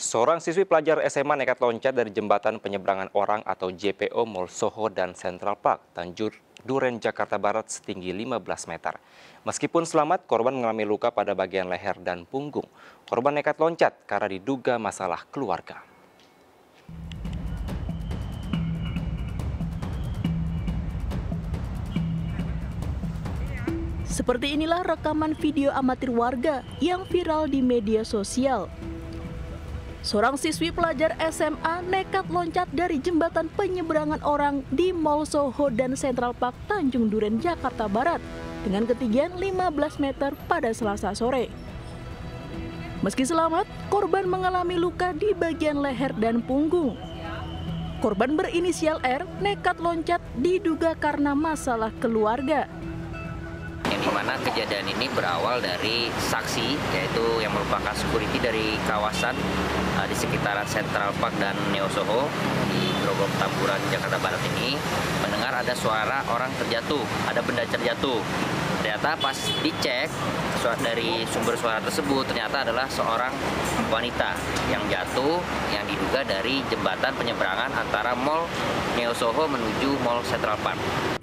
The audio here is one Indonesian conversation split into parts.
Seorang siswi pelajar SMA nekat loncat dari jembatan penyeberangan orang atau JPO Mall Soho dan Central Park, Tanjung Duren, Jakarta Barat setinggi 15 meter. Meskipun selamat, korban mengalami luka pada bagian leher dan punggung. Korban nekat loncat karena diduga masalah keluarga. Seperti inilah rekaman video amatir warga yang viral di media sosial. Seorang siswi pelajar SMA nekat loncat dari jembatan penyeberangan orang di Mall Soho dan Central Park Tanjung Duren, Jakarta Barat dengan ketinggian 15 meter pada Selasa sore. Meski selamat, korban mengalami luka di bagian leher dan punggung. Korban berinisial R nekat loncat diduga karena masalah keluarga. Di mana kejadian ini berawal dari saksi, yaitu yang merupakan security dari kawasan di sekitaran Central Park dan Neo Soho di Grogol Petamburan, Jakarta Barat ini mendengar ada suara orang terjatuh, ada benda terjatuh. Ternyata pas dicek dari sumber suara tersebut ternyata adalah seorang wanita yang jatuh yang diduga dari jembatan penyeberangan antara Mall Neo Soho menuju Mall Central Park.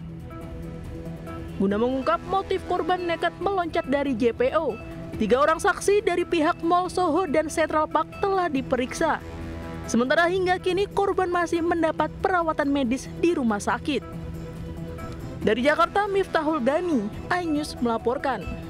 Guna mengungkap motif korban nekat meloncat dari JPO, 3 orang saksi dari pihak Mall Soho dan Central Park telah diperiksa. Sementara hingga kini korban masih mendapat perawatan medis di rumah sakit. Dari Jakarta, Miftahul Gani, iNews melaporkan.